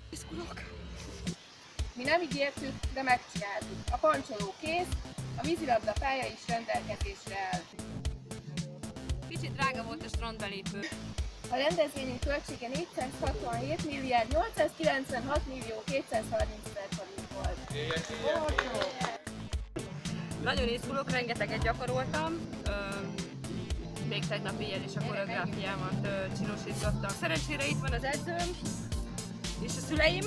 Mi nem ígértük, de megcsináltuk. A pancsoló kész, a vízilabda pálya is rendelkezésre áll. Kicsit drága volt a strandbelépő. A rendezvényünk költsége 467 milliárd 896 millió 230 000 forint volt. Nagyon izgulok, rengeteget gyakoroltam. Még tegnap éjjel is a koreográfiámat csinosítottam. Szerencsére itt van az edzőm és a szüleim,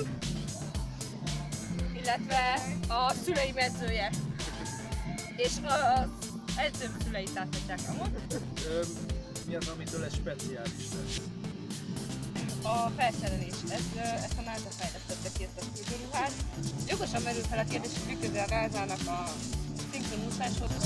illetve a szüleim edzője. És az edzőm szüleit láthatják amúgy. Mi az, amitől ez speciális lesz? A felszerelés. Ezt a NASA fejlesztette ki, ezt a fürdőruhát. Jogosan merül fel a kérdés, hogy mi köze a NASA-nak a szinkronúszáshoz.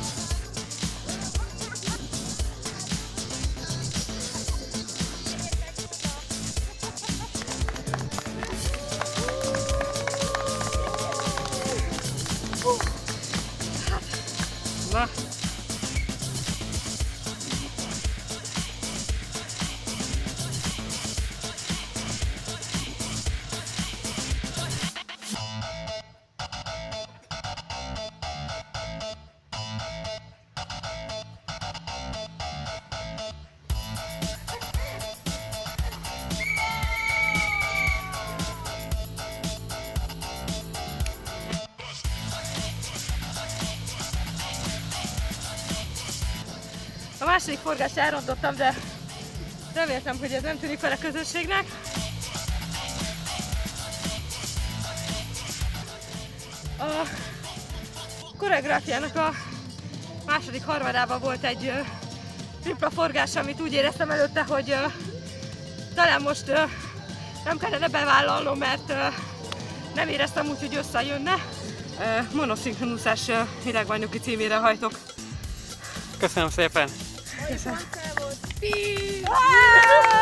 Na. A második forgást elrontottam, de reméltem, hogy ez nem tűnik fel a közönségnek. A koreográfiának a második harmadában volt egy tripla forgás, amit úgy éreztem előtte, hogy talán most nem kellene bevállalnom, mert nem éreztem úgy, hogy összejönne. Monoszinkronúszás világbajnoki címére hajtok. Köszönöm szépen! Köszönöm.